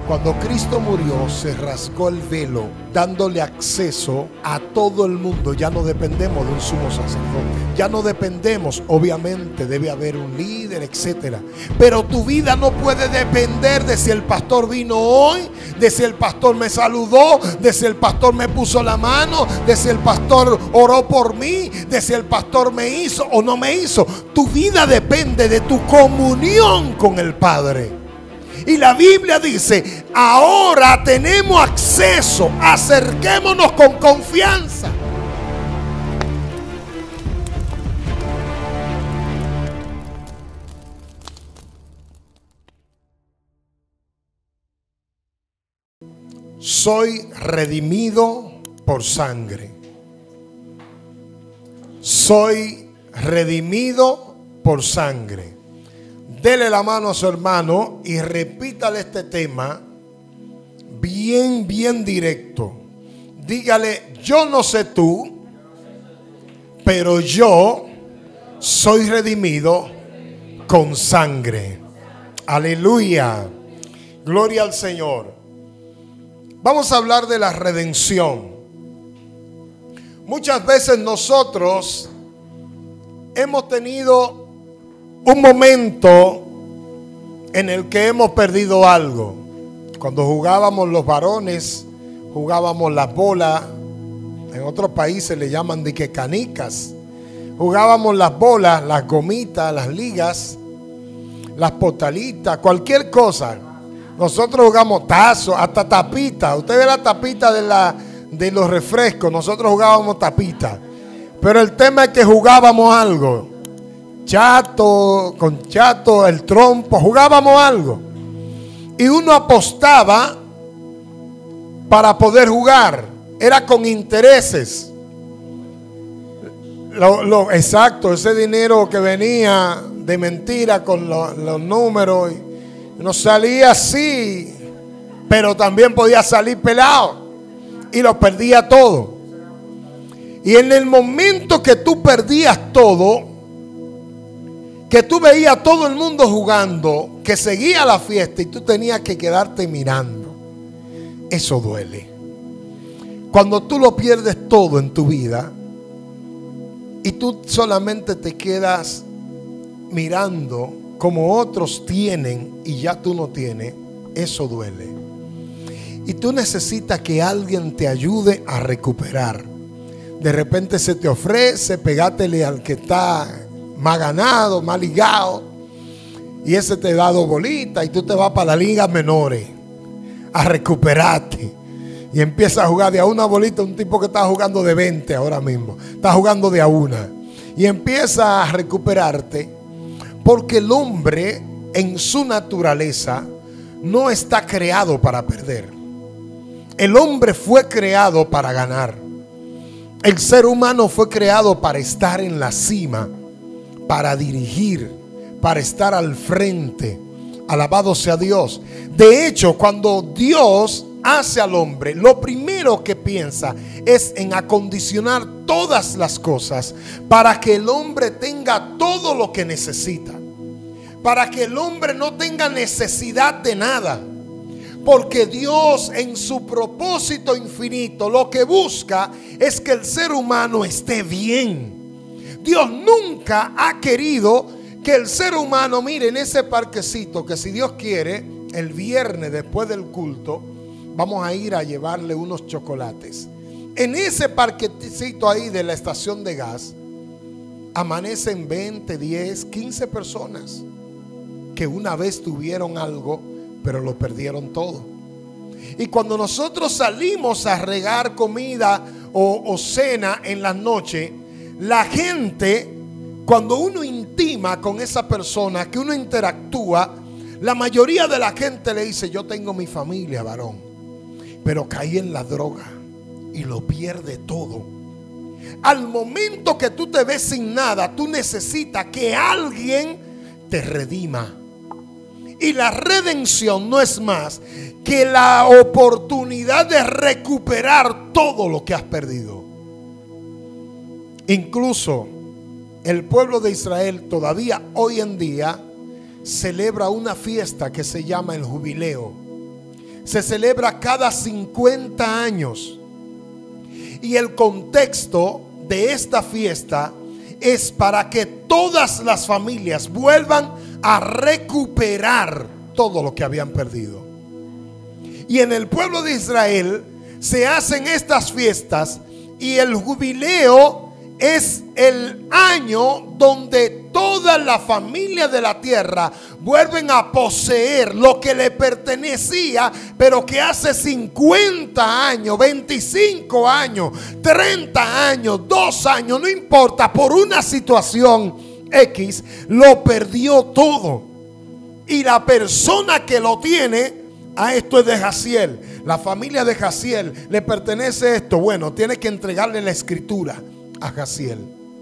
Cuando Cristo murió, se rasgó el velo, dándole acceso a todo el mundo. Ya no dependemos de un sumo sacerdote. Ya no dependemos, obviamente debe haber un líder, etc. Pero tu vida no puede depender de si el pastor vino hoy, de si el pastor me saludó, de si el pastor me puso la mano, de si el pastor oró por mí, de si el pastor me hizo o no me hizo. Tu vida depende de tu comunión con el Padre. Y la Biblia dice, ahora tenemos acceso, acerquémonos con confianza. Soy redimido por sangre. Soy redimido por sangre. Dele la mano a su hermano y repítale este tema bien directo. Dígale, yo no sé tú, pero yo soy redimido con sangre. Aleluya. Gloria al Señor. Vamos a hablar de la redención. Muchas veces nosotros hemos tenido un momento en el que hemos perdido algo. Cuando jugábamos los varones, jugábamos las bolas. En otros países le llaman de que canicas. Jugábamos las bolas, las gomitas, las ligas, las potalitas, cualquier cosa. Nosotros jugamos tazos, hasta tapita. Usted ve la tapita de los refrescos. Nosotros jugábamos tapita. Pero el tema es que jugábamos algo. Chato, con chato, el trompo, jugábamos algo. Y uno apostaba para poder jugar. Era con intereses. Exacto, ese dinero que venía de mentira con los números. No salía así, pero también podía salir pelado. Y lo perdía todo. Y en el momento que tú perdías todo, que tú veías a todo el mundo jugando, que seguía la fiesta y tú tenías que quedarte mirando, eso duele. Cuando tú lo pierdes todo en tu vida y tú solamente te quedas mirando como otros tienen y ya tú no tienes, eso duele. Y tú necesitas que alguien te ayude a recuperar. De repente se te ofrece, pegátele al que está más ganado, más ligado, y ese te da 2 bolitas y tú te vas para las ligas menores a recuperarte y empiezas a jugar de a una bolita. Un tipo que está jugando de 20 ahora mismo está jugando de a una y empieza a recuperarte, porque el hombre en su naturaleza no está creado para perder. El hombre fue creado para ganar. El ser humano fue creado para estar en la cima, para dirigir, para estar al frente. Alabado sea Dios. De hecho, cuando Dios hace al hombre, lo primero que piensa es en acondicionar todas las cosas para que el hombre tenga todo lo que necesita, para que el hombre no tenga necesidad de nada. Porque Dios, en su propósito infinito, lo que busca es que el ser humano esté bien. Dios nunca ha querido que el ser humano, mire, en ese parquecito, que si Dios quiere, el viernes después del culto, vamos a ir a llevarle unos chocolates. En ese parquecito ahí de la estación de gas, amanecen 20, 10, 15 personas que una vez tuvieron algo, pero lo perdieron todo. Y cuando nosotros salimos a regar comida o cena en la noche, la gente, cuando uno intima con esa persona, que uno interactúa, la mayoría de la gente le dice: yo tengo mi familia, varón, pero caí en la droga y lo pierde todo. Al momento que tú te ves sin nada, tú necesitas que alguien te redima. Y la redención no es más que la oportunidad de recuperar todo lo que has perdido. Incluso el pueblo de Israel todavía hoy en día celebra una fiesta que se llama el jubileo. se celebra cada 50 años. Y el contexto de esta fiesta es para que todas las familias vuelvan a recuperar todo lo que habían perdido. Y en el pueblo de Israel se hacen estas fiestas, y el jubileo es el año donde toda la familia de la tierra vuelven a poseer lo que le pertenecía, pero que hace 50 años, 25 años, 30 años, 2 años, no importa, por una situación X, lo perdió todo. Y la persona que lo tiene, a esto es de Jaziel, la familia de Jaziel le pertenece esto, bueno, tiene que entregarle la escritura a Jaziel.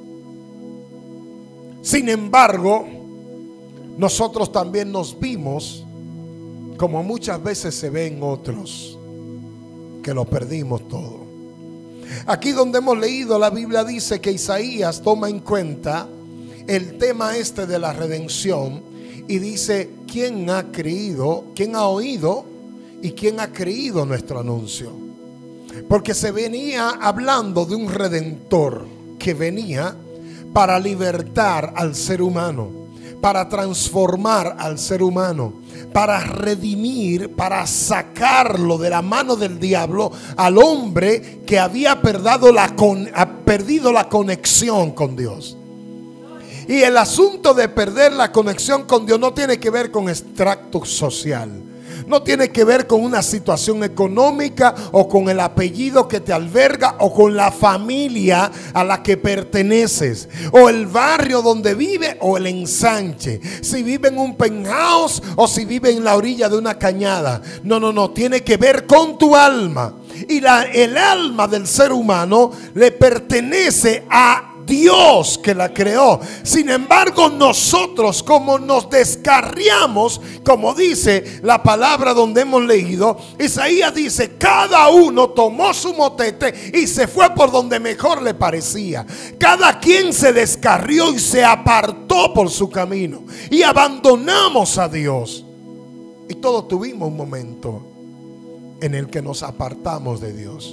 Sin embargo, nosotros también nos vimos, como muchas veces se ve en otros, que lo perdimos todo. Aquí donde hemos leído, la Biblia dice que Isaías toma en cuenta el tema este de la redención y dice: ¿quién ha creído, quién ha oído y quién ha creído nuestro anuncio? Porque se venía hablando de un redentor que venía para libertar al ser humano, para transformar al ser humano, para redimir, para sacarlo de la mano del diablo al hombre que había perdido la conexión con Dios. Y el asunto de perder la conexión con Dios no tiene que ver con extracto social. No tiene que ver con una situación económica o con el apellido que te alberga o con la familia a la que perteneces o el barrio donde vive o el ensanche. Si vive en un penthouse o si vive en la orilla de una cañada. No. Tiene que ver con tu alma. Y el alma del ser humano le pertenece a Dios que la creó. Sin embargo, nosotros, como nos descarriamos, como dice la palabra donde hemos leído, Isaías dice: cada uno tomó su motete y se fue por donde mejor le parecía. Cada quien se descarrió y se apartó por su camino, y abandonamos a Dios. Y todos tuvimos un momento en el que nos apartamos de Dios,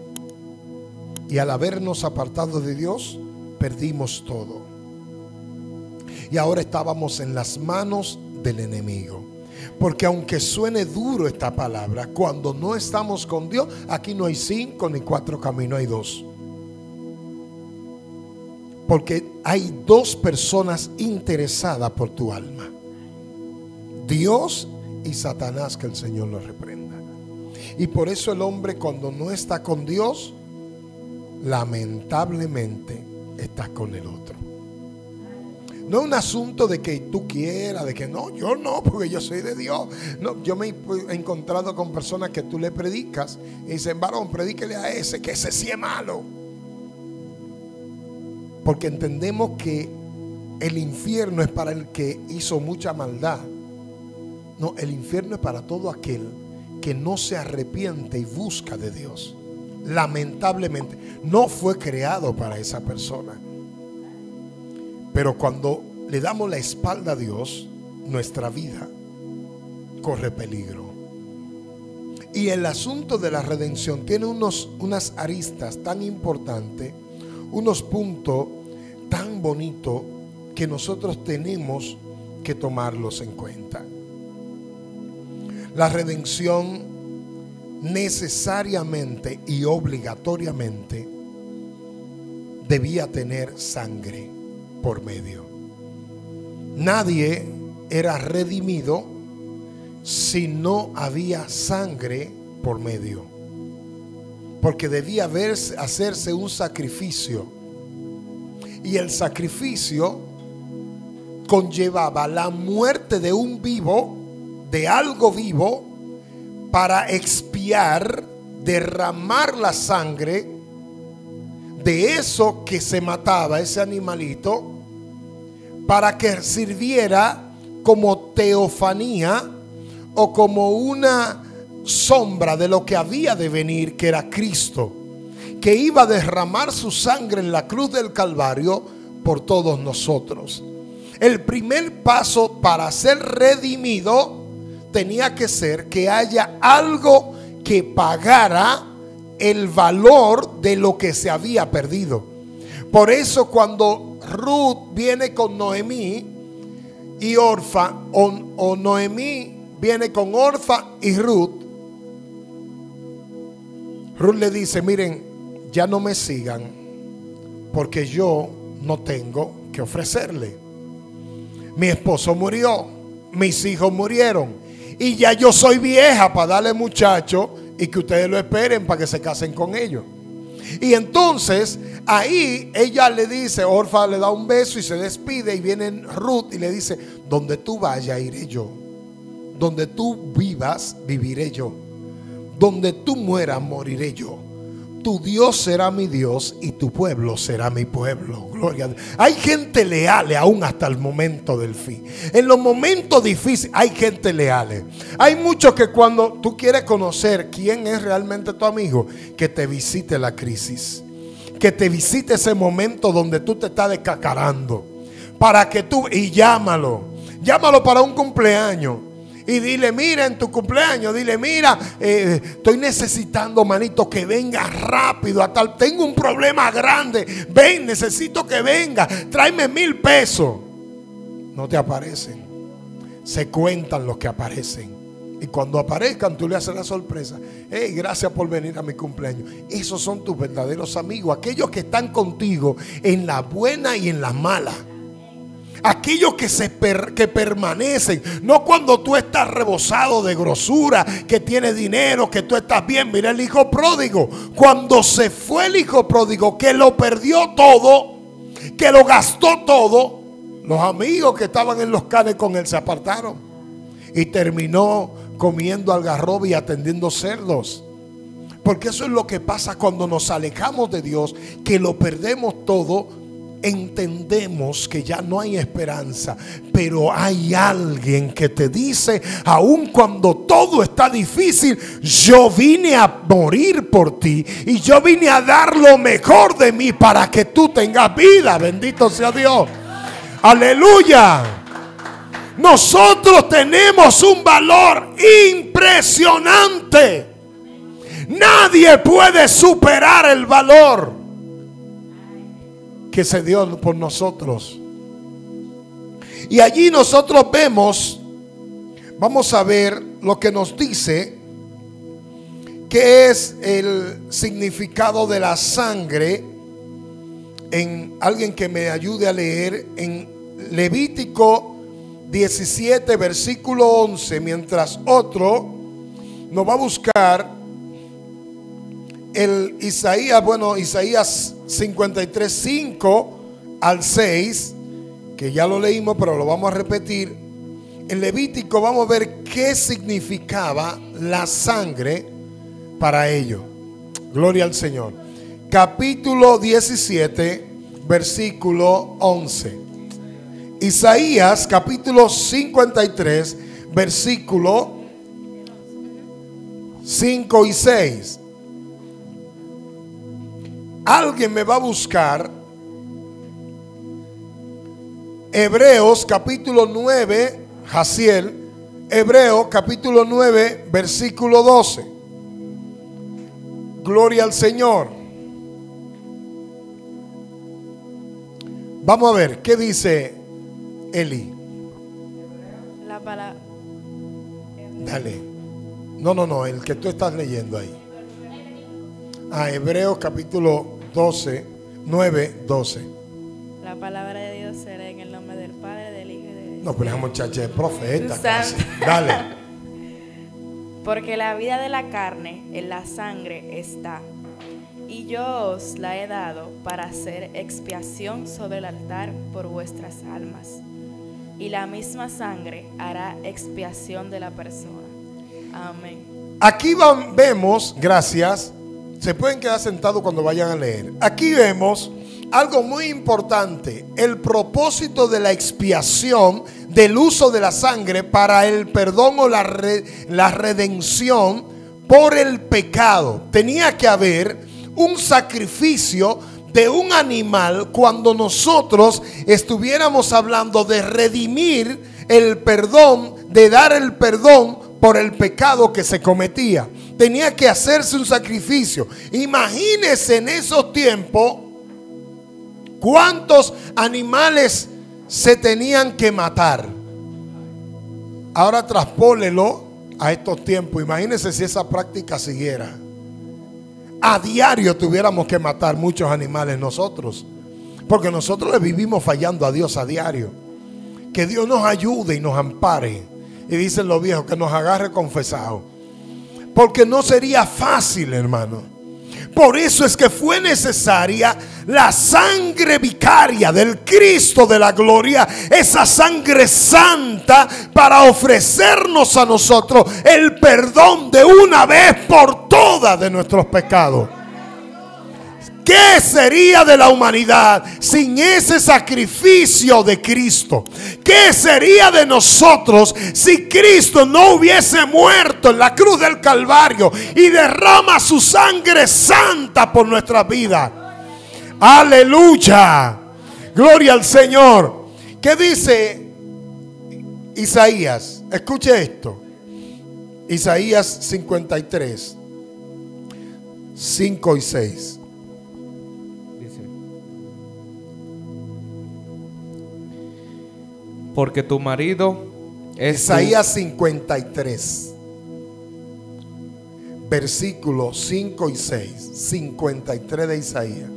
y al habernos apartado de Dios, perdimos todo. Y ahora estábamos en las manos del enemigo. Porque aunque suene duro esta palabra, cuando no estamos con Dios, aquí no hay 5 ni 4 caminos, hay 2. Porque hay 2 personas interesadas por tu alma: Dios y Satanás, que el Señor lo reprenda. Y por eso el hombre, cuando no está con Dios, lamentablemente estás con el otro. No es un asunto de que tú quieras, de que no, yo no, porque yo soy de Dios. No, yo me he encontrado con personas que tú le predicas y dicen: varón, predíquele a ese, que ese sí es malo. Porque entendemos que el infierno es para el que hizo mucha maldad. No, el infierno es para todo aquel que no se arrepiente y busca de Dios. Lamentablemente no fue creado para esa persona. Pero cuando le damos la espalda a Dios, nuestra vida corre peligro. Y el asunto de la redención tiene unas aristas tan importantes, unos puntos tan bonitos, que nosotros tenemos que tomarlos en cuenta. La redención necesariamente y obligatoriamente debía tener sangre por medio. Nadie era redimido si no había sangre por medio, porque debía hacerse un sacrificio, y el sacrificio conllevaba la muerte de un vivo, de algo vivo, para expiar, derramar la sangre de eso que se mataba, ese animalito, para que sirviera como teofanía o como una sombra de lo que había de venir, que era Cristo, que iba a derramar su sangre en la cruz del Calvario por todos nosotros. El primer paso para ser redimido tenía que ser que haya algo que pagara el valor de lo que se había perdido. Por eso cuando Ruth viene con Noemí y Orfa, o Noemí viene con Orfa y Ruth le dice: miren, ya no me sigan porque yo no tengo que ofrecerle. Mi esposo murió, mis hijos murieron y ya yo soy vieja para darle muchacho y que ustedes lo esperen para que se casen con ellos. Y entonces ahí ella le dice, Orfa le da un beso y se despide, y viene Ruth y le dice: donde tú vayas iré yo, donde tú vivas viviré yo, donde tú mueras moriré yo. Tu Dios será mi Dios y tu pueblo será mi pueblo. Gloria a Dios. Hay gente leal aún hasta el momento del fin. En los momentos difíciles hay gente leal. Hay muchos que cuando tú quieres conocer quién es realmente tu amigo, que te visite la crisis, que te visite ese momento donde tú te estás descacarando, para que tú, y llámalo para un cumpleaños. Y dile: mira, en tu cumpleaños, dile: mira, estoy necesitando, manito, que venga rápido. Tengo un problema grande. Ven, necesito que venga. Tráeme 1,000 pesos. No te aparecen. Se cuentan los que aparecen. Y cuando aparezcan, tú le haces la sorpresa: hey, gracias por venir a mi cumpleaños. Esos son tus verdaderos amigos. Aquellos que están contigo en la buena y en la mala. Aquellos que permanecen, no cuando tú estás rebosado de grosura, que tienes dinero, que tú estás bien. Mira el hijo pródigo, cuando se fue el hijo pródigo, que lo perdió todo, que lo gastó todo, los amigos que estaban en los canes con él se apartaron y terminó comiendo algarrobo y atendiendo cerdos. Porque eso es lo que pasa cuando nos alejamos de Dios, que lo perdemos todo. Entendemos que ya no hay esperanza, pero hay alguien que te dice: aun cuando todo está difícil, yo vine a morir por ti y yo vine a dar lo mejor de mí para que tú tengas vida. Bendito sea Dios. Aleluya. Nosotros tenemos un valor impresionante. Nadie puede superar el valor que se dio por nosotros. Y allí nosotros vemos, vamos a ver lo que nos dice, que es el significado de la sangre. En alguien que me ayude a leer en Levítico 17 versículo 11, mientras otro nos va a buscar el Isaías 53, 5 al 6, que ya lo leímos, pero lo vamos a repetir. En Levítico vamos a ver qué significaba la sangre para ellos. Gloria al Señor. Capítulo 17, versículo 11. Isaías capítulo 53, versículo 5 y 6. Alguien me va a buscar Hebreos capítulo 9, Jaciel, Hebreos capítulo 9, versículo 12. Gloria al Señor. Vamos a ver, ¿qué dice Eli? La palabra. Dale. No, el que tú estás leyendo ahí. Hebreos capítulo 9, 12. La palabra de Dios será en el nombre del Padre, del Hijo y del Espíritu. No, pero esa muchacha es profeta casi. Santo. Dale. Porque la vida de la carne en la sangre está, y yo os la he dado para hacer expiación sobre el altar por vuestras almas. Y la misma sangre hará expiación de la persona. Amén. Aquí vemos, gracias. Se pueden quedar sentados cuando vayan a leer. Aquí vemos algo muy importante: el propósito de la expiación, del uso de la sangre para el perdón o la redención por el pecado. Tenía que haber un sacrificio de un animal cuando nosotros estuviéramos hablando de redimir el perdón de dar el perdón por el pecado que se cometía. Tenía que hacerse un sacrificio. Imagínense en esos tiempos cuántos animales se tenían que matar. Ahora traspólelo a estos tiempos. Imagínense si esa práctica siguiera. A diario tuviéramos que matar muchos animales nosotros, porque nosotros le vivimos fallando a Dios a diario. Que Dios nos ayude y nos ampare. Y dicen los viejos, que nos agarre confesado, porque no sería fácil, hermano. Por eso es que fue necesaria la sangre vicaria del Cristo de la gloria, esa sangre santa, para ofrecernos a nosotros el perdón de una vez por todas de nuestros pecados. ¿Qué sería de la humanidad sin ese sacrificio de Cristo? ¿Qué sería de nosotros si Cristo no hubiese muerto en la cruz del Calvario y derrama su sangre santa por nuestra vida? Aleluya, gloria al Señor. ¿Qué dice Isaías? Escuche esto. Isaías 53, 5 y 6. Porque tu marido es Isaías 53, versículos 5 y 6. 53 de Isaías.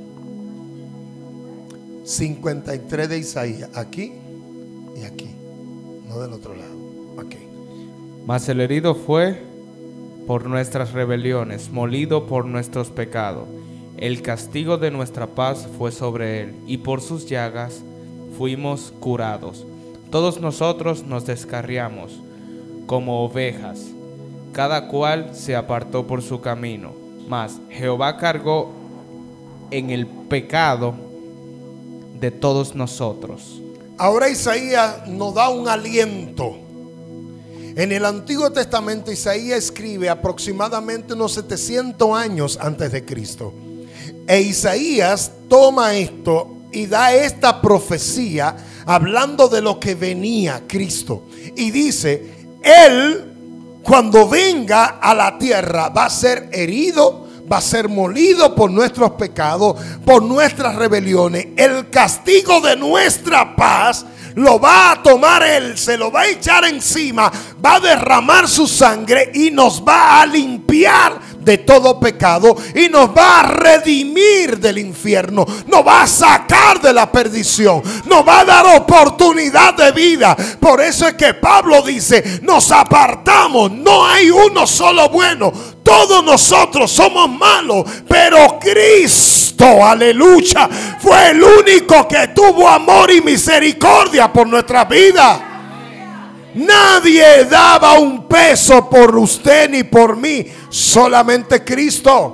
53 de Isaías. Aquí y aquí. No del otro lado. Aquí. Mas el herido fue por nuestras rebeliones, molido por nuestros pecados. El castigo de nuestra paz fue sobre él, y por sus llagas fuimos curados. Todos nosotros nos descarriamos como ovejas, cada cual se apartó por su camino, mas Jehová cargó en el pecado de todos nosotros. Ahora Isaías nos da un aliento. En el Antiguo Testamento Isaías escribe aproximadamente unos 700 años antes de Cristo. E Isaías toma esto y da esta profecía hablando de lo que venía Cristo. Y dice, Él cuando venga a la tierra va a ser herido, va a ser molido por nuestros pecados, por nuestras rebeliones. El castigo de nuestra paz lo va a tomar Él, se lo va a echar encima, va a derramar su sangre y nos va a limpiar de todo pecado y nos va a redimir del infierno, nos va a sacar de la perdición, nos va a dar oportunidad de vida. Por eso es que Pablo dice, nos apartamos, no hay uno solo bueno, todos nosotros somos malos, pero Cristo, aleluya, fue el único que tuvo amor y misericordia por nuestra vida. Nadie daba un peso por usted ni por mí, solamente Cristo.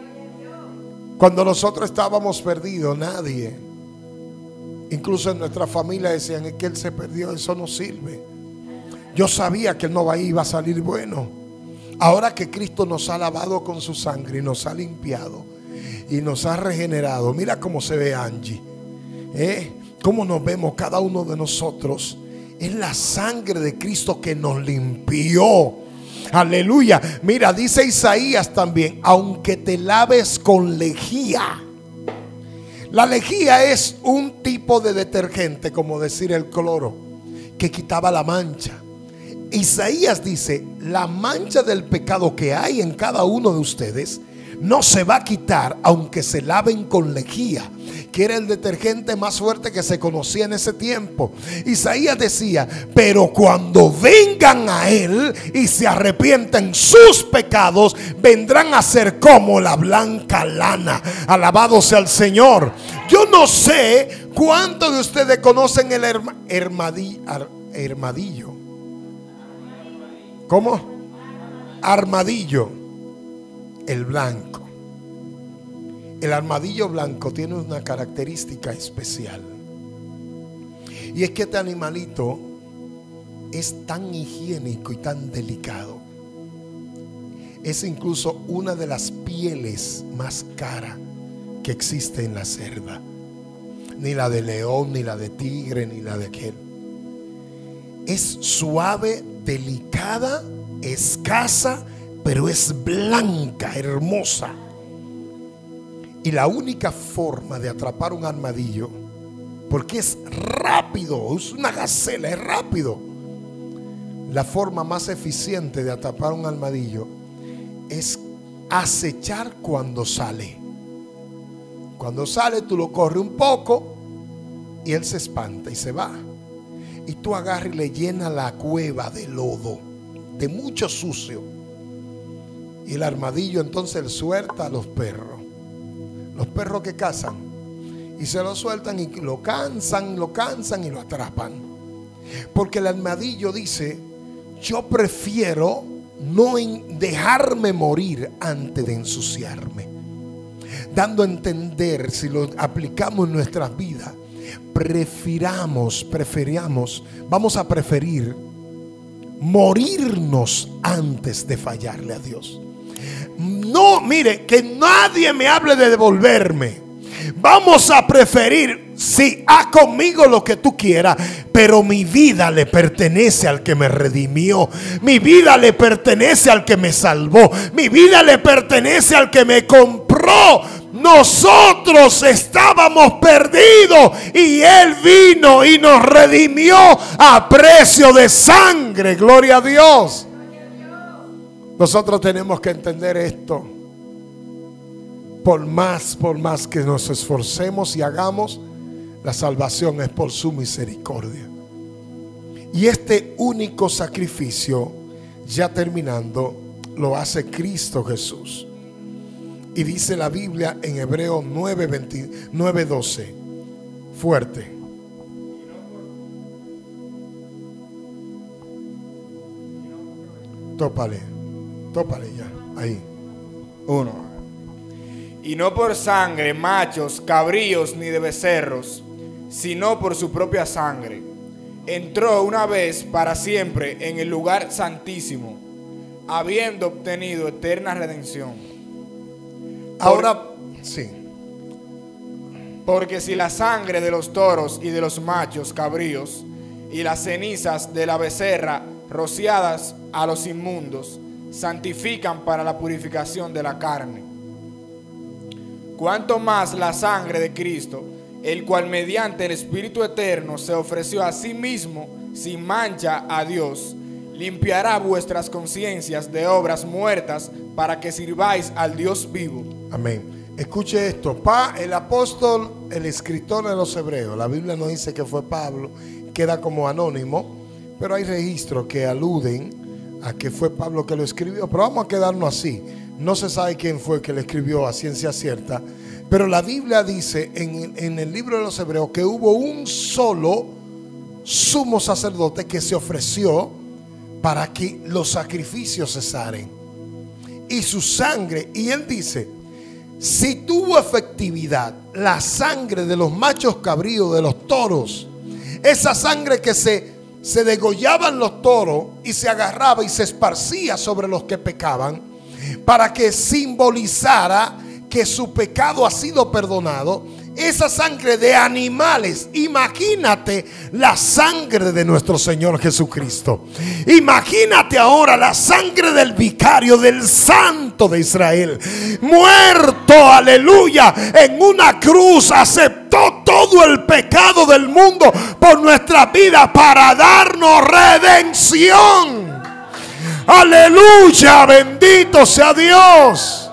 Cuando nosotros estábamos perdidos, nadie, incluso en nuestra familia, decían, es que él se perdió, eso no sirve. Yo sabía que él no iba a salir bueno. Ahora que Cristo nos ha lavado con su sangre y nos ha limpiado y nos ha regenerado, mira cómo se ve Angie, cómo nos vemos cada uno de nosotros. Es la sangre de Cristo que nos limpió. Aleluya. Mira, dice Isaías también, aunque te laves con lejía. La lejía es un tipo de detergente, como decir el cloro, que quitaba la mancha. Isaías dice, la mancha del pecado que hay en cada uno de ustedes no se va a quitar aunque se laven con lejía, que era el detergente más fuerte que se conocía en ese tiempo. Isaías decía, pero cuando vengan a él y se arrepienten sus pecados, vendrán a ser como la blanca lana. Alabado sea el Señor. Yo no sé cuántos de ustedes conocen el armadillo. ¿Cómo? Armadillo. El blanco. El armadillo blanco tiene una característica especial. Y es que este animalito es tan higiénico y tan delicado. Es incluso una de las pieles más caras que existe en la selva. Ni la de león, ni la de tigre, ni la de aquel. Es suave, delicada, escasa, pero es blanca, hermosa. Y la única forma de atrapar un armadillo, porque es rápido, es una gacela, es rápido. La forma más eficiente de atrapar un armadillo es acechar cuando sale. Cuando sale tú lo corres un poco y él se espanta y se va. Y tú agarras y le llenas la cueva de lodo, de mucho sucio. Y el armadillo entonces él suelta a los perros. Los perros que cazan. Y se lo sueltan y lo cansan y lo atrapan. Porque el armadillo dice: yo prefiero no dejarme morir antes de ensuciarme. Dando a entender, si lo aplicamos en nuestras vidas, vamos a preferir morirnos antes de fallarle a Dios. No, mire, que nadie me hable de devolverme. Vamos a preferir, sí, haz conmigo lo que tú quieras, pero mi vida le pertenece al que me redimió. Mi vida le pertenece al que me salvó. Mi vida le pertenece al que me compró. Nosotros estábamos perdidos y Él vino y nos redimió a precio de sangre. Gloria a Dios. Nosotros tenemos que entender esto. Por más que nos esforcemos y hagamos, la salvación es por su misericordia. Y este único sacrificio, ya terminando, lo hace Cristo Jesús. Y dice la Biblia en Hebreos 9:12, fuerte: tópale ya, ahí. 1. Y no por sangre, machos, cabríos ni de becerros, sino por su propia sangre, entró una vez para siempre en el lugar santísimo, habiendo obtenido eterna redención. Ahora, sí. Porque si la sangre de los toros y de los machos cabríos y las cenizas de la becerra rociadas a los inmundos santifican para la purificación de la carne, cuanto más la sangre de Cristo, el cual mediante el Espíritu Eterno se ofreció a sí mismo sin mancha a Dios, limpiará vuestras conciencias de obras muertas para que sirváis al Dios vivo. Amén. Escuche esto. El apóstol, el escritor de los Hebreos, la Biblia no dice que fue Pablo, queda como anónimo, pero hay registros que aluden a que fue Pablo que lo escribió. Pero vamos a quedarnos así. No se sabe quién fue que lo escribió a ciencia cierta, pero la Biblia dice en el libro de los Hebreos que hubo un solo sumo sacerdote que se ofreció para que los sacrificios cesaren. Y su sangre, y él dice, si tuvo efectividad la sangre de los machos cabríos, de los toros, esa sangre que se degollaban los toros y se agarraba y se esparcía sobre los que pecaban, para que simbolizara que su pecado ha sido perdonado. Esa sangre de animales, imagínate la sangre de nuestro Señor Jesucristo. Imagínate ahora la sangre del vicario, del Santo de Israel, muerto, aleluya, en una cruz, aceptó todo el pecado del mundo por nuestra vida para darnos redención. Aleluya, bendito sea Dios.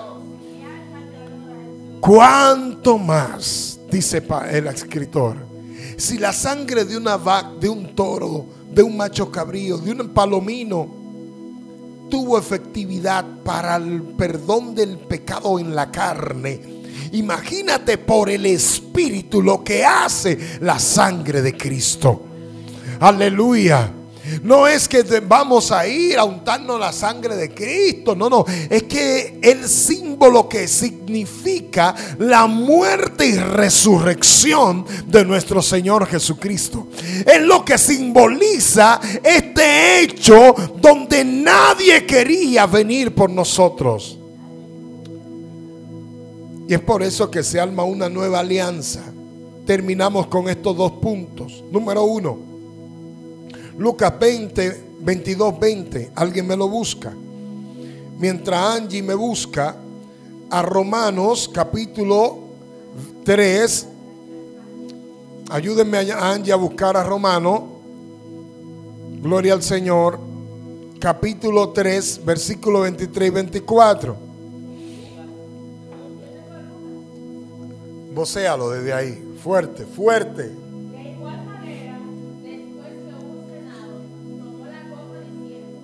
¿Cuánto más, dice el escritor, si la sangre de una vaca, de un toro, de un macho cabrío, de un palomino tuvo efectividad para el perdón del pecado en la carne? Imagínate por el Espíritu lo que hace la sangre de Cristo. Aleluya. No es que vamos a ir a untarnos la sangre de Cristo. No, es que el símbolo que significa la muerte y resurrección de nuestro Señor Jesucristo es lo que simboliza este hecho donde nadie quería venir por nosotros. Y es por eso que se arma una nueva alianza. Terminamos con estos dos puntos. Número 1, Lucas 20, 22:20. Alguien me lo busca. Mientras Angie me busca, a Romanos capítulo 3. Ayúdenme a Angie a buscar a Romanos. Gloria al Señor. Capítulo 3, versículo 23 y 24. Vocéalo desde ahí. Fuerte, fuerte. De igual manera, después que hubo cenado, tomó la copa diciendo: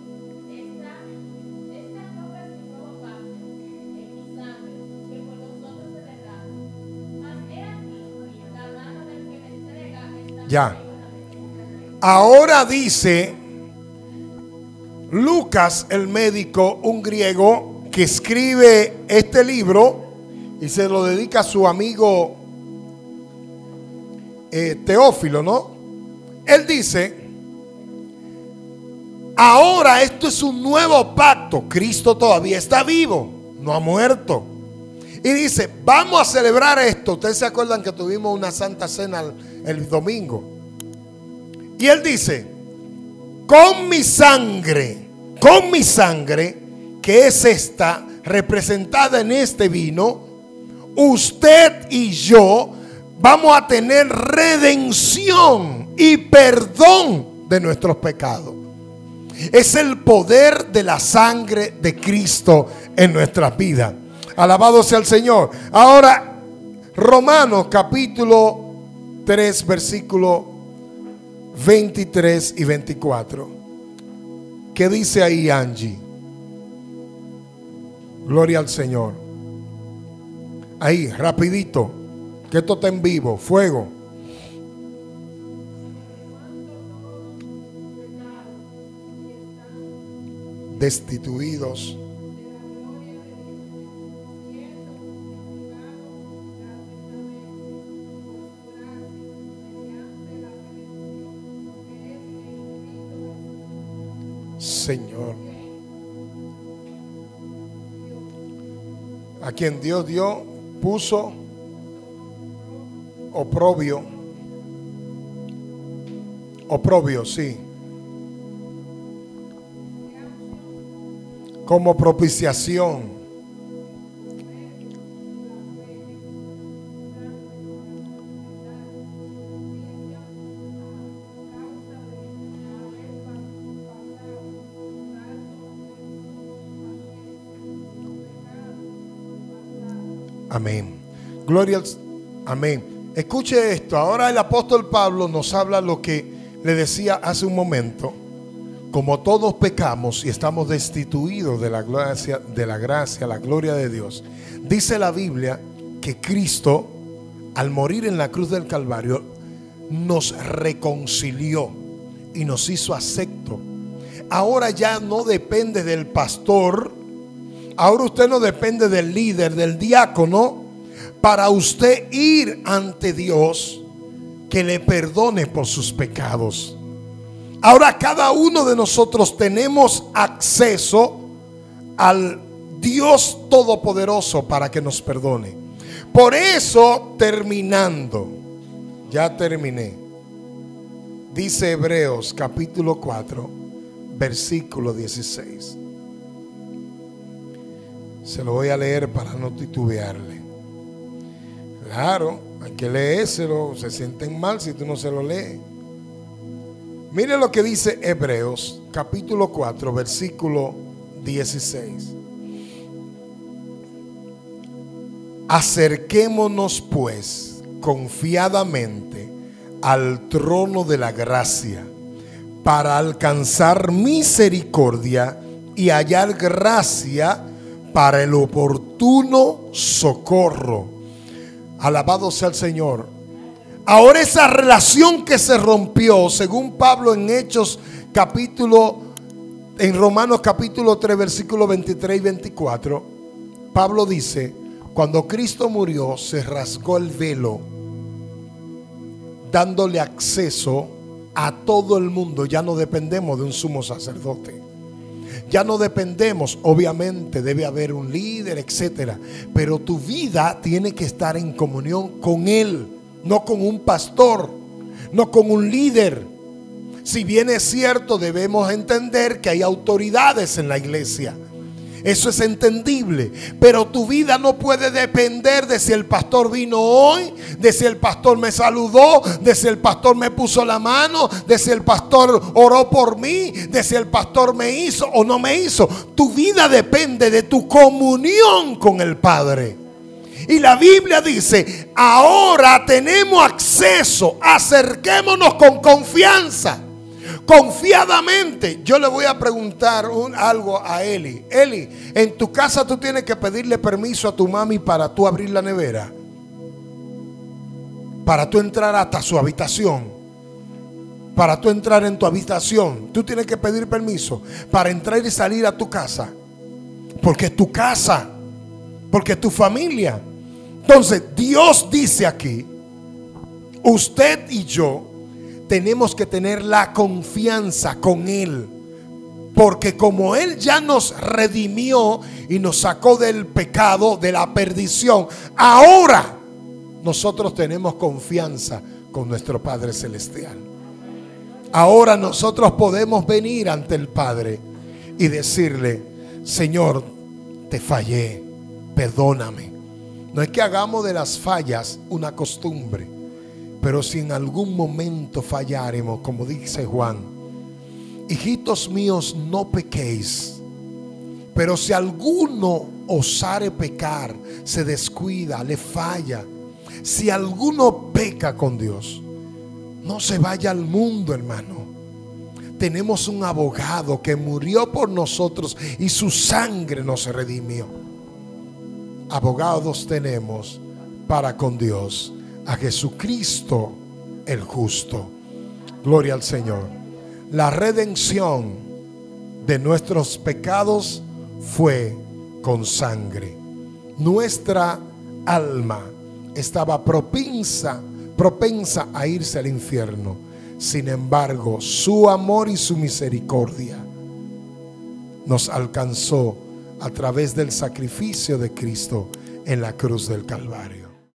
esta copa es mi nuevo pacto en mi sangre, que por vosotros se derrama. Mas he aquí, la mano del que me entrega está Ya. conmigo en la mesa. Ahora dice Lucas, el médico, un griego, que escribe este libro y se lo dedica a su amigo Teófilo, ¿no? Él dice: ahora esto es un nuevo pacto. Cristo todavía está vivo, no ha muerto. Y dice: vamos a celebrar esto. Ustedes se acuerdan que tuvimos una santa cena el domingo. Y él dice: con mi sangre, que es esta, representada en este vino, usted y yo vamos a tener redención y perdón de nuestros pecados. Es el poder de la sangre de Cristo en nuestras vidas. Alabado sea el Señor. Ahora, Romanos capítulo 3, versículo 23 y 24. ¿Qué dice ahí, Angie? Gloria al Señor. Ahí, rapidito, que esto está en vivo. Fuego. Destituidos. Señor, a quien Dios puso oprobio, sí, como propiciación. Amén. Gloria al... Amén. Escuche esto. Ahora el apóstol Pablo nos habla lo que le decía hace un momento. Como todos pecamos y estamos destituidos de la gracia, la gloria de Dios. Dice la Biblia que Cristo, al morir en la cruz del Calvario, nos reconcilió y nos hizo acepto. Ahora ya no depende del pastor. Ahora usted no depende del líder, del diácono, para usted ir ante Dios que le perdone por sus pecados. Ahora cada uno de nosotros tenemos acceso al Dios Todopoderoso para que nos perdone. Por eso, terminando, ya terminé. Dice Hebreos capítulo 4, versículo 16. Se lo voy a leer para no titubearle. Claro, hay que leérselo. Se sienten mal si tú no se lo lees. Mire lo que dice Hebreos capítulo 4, versículo 16. Acerquémonos pues confiadamente al trono de la gracia para alcanzar misericordia y hallar gracia para el oportuno socorro. Alabado sea el Señor. Ahora esa relación que se rompió, según Pablo en Romanos capítulo 3, versículos 23 y 24, Pablo dice: cuando Cristo murió, se rasgó el velo, dándole acceso a todo el mundo. Ya no dependemos de un sumo sacerdote. Ya no dependemos, obviamente debe haber un líder, etcétera, pero tu vida tiene que estar en comunión con Él, no con un pastor, no con un líder, Si bien es cierto, debemos entender que hay autoridades en la iglesia. Eso es entendible, pero tu vida no puede depender de si el pastor vino hoy, de si el pastor me saludó, de si el pastor me puso la mano, de si el pastor oró por mí, de si el pastor me hizo o no me hizo. Tu vida depende de tu comunión con el Padre. Y la Biblia dice, ahora tenemos acceso, acerquémonos con confianza. Confiadamente. Yo le voy a preguntar algo a Eli. Eli, en tu casa tú tienes que pedirle permiso a tu mami para tú abrir la nevera, para tú entrar hasta su habitación, para tú entrar en tu habitación. Tú tienes que pedir permiso para entrar y salir a tu casa, porque es tu casa, porque es tu familia. Entonces Dios dice aquí, usted y yo tenemos que tener la confianza con Él, porque como Él ya nos redimió y nos sacó del pecado, de la perdición, ahora nosotros tenemos confianza con nuestro Padre Celestial. Ahora nosotros podemos venir ante el Padre y decirle, Señor, te fallé, perdóname. No es que hagamos de las fallas una costumbre, pero si en algún momento falláremos, como dice Juan, hijitos míos, no pequéis. Pero si alguno osare pecar, se descuida, le falla. Si alguno peca con Dios, no se vaya al mundo, hermano. Tenemos un abogado que murió por nosotros y su sangre nos redimió. Abogados tenemos para con Dios, a Jesucristo el justo. Gloria al Señor. La redención de nuestros pecados fue con sangre. Nuestra alma estaba propensa a irse al infierno. Sin embargo, su amor y su misericordia nos alcanzó a través del sacrificio de Cristo en la cruz del Calvario.